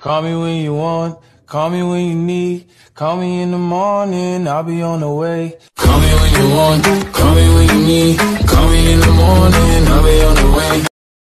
Call me when you want, call me when you need. Call me in the morning, I'll be on the way. Call me when you want, call me when you need.